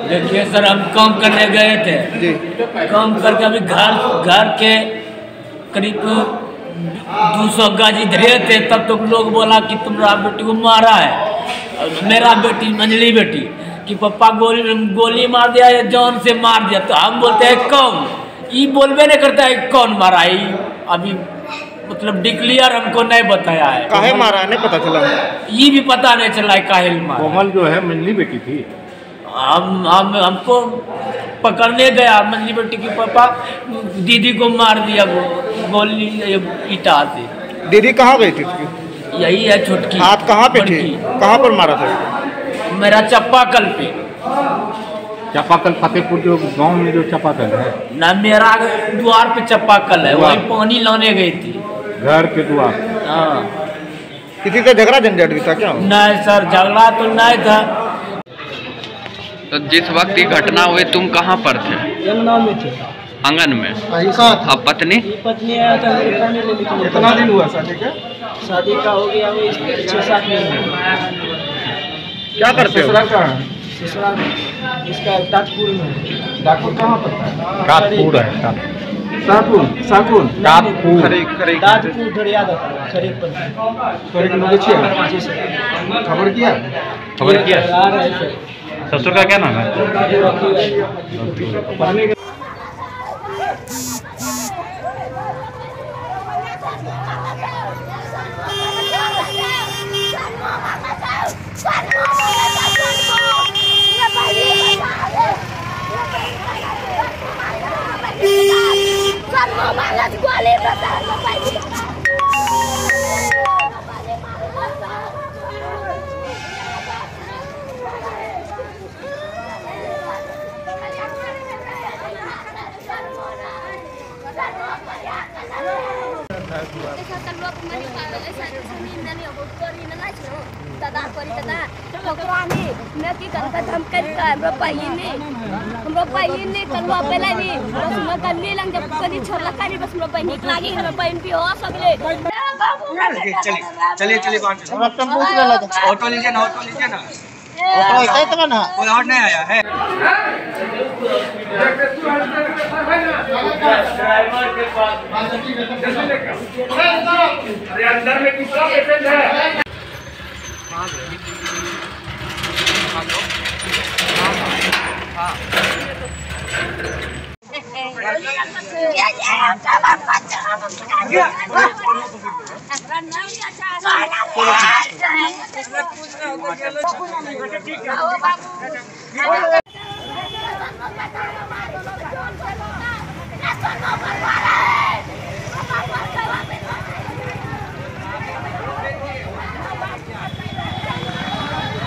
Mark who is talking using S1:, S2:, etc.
S1: देखिए सर, हम काम करने गए थे जी। काम करके अभी घर के करीब 200 गज धरे थे, तब तो लोग बोला कि तुम्हारा बेटी को मारा है। मेरा बेटी मंजली बेटी कि पापा गोली मार दिया या जान से मार दिया। तो हम बोलते हैं कौन, ये बोलबे नहीं करता है कौन मारा है। अभी मतलब डिक्लियर हमको नहीं बताया है।
S2: काहे मारा है नहीं पता चला,
S1: ये भी पता नहीं चला है काहे मारा।
S2: कोमल जो है मंजली बेटी थी।
S1: हमको पकड़ने गया, मंजली बेटी की पापा दीदी को मार दिया गोली ईटा से।
S2: दीदी कहाँ गई थी?
S1: यही है छोटकी।
S2: हाथ कहाँ पे थी, कहाँ पर मारा था?
S1: मेरा चापाकल पे।
S2: चापाकल फतेहपुर जो गांव में जो चापाकल है
S1: ना, मेरा द्वार पे चापाकल है, वही पानी लाने गई थी
S2: घर के द्वार।
S1: हाँ।
S2: किसी से झगड़ा झंझट भी था क्या?
S1: नहीं सर, झगड़ा तो नहीं था।
S3: तो जिस वक्त ये घटना हुई तुम कहाँ पर थे?
S4: यमुना में थे।
S3: आंगन में?
S4: अब
S3: पत्नी?
S4: पत्नी आया था मेरे पानी लेने के लिए।
S2: कितना दिन हुआ शादी का?
S4: शादी का हो गया 6-7 महीने।
S2: क्या करते हो?
S4: ससुराल इसका ताजपुर में। ताजपुर कहाँ पड़ता है?
S2: कातपुर है।
S4: साकुल ताजपुर धड़िया खरीद
S2: खबर किया? ससुर का क्या नाम है?
S5: चलिए ऑटो लीजिए ना, कोई और नहीं आया है।
S1: ड्राइवर के पास अंदर में कितना पेशेंट है? हाँ।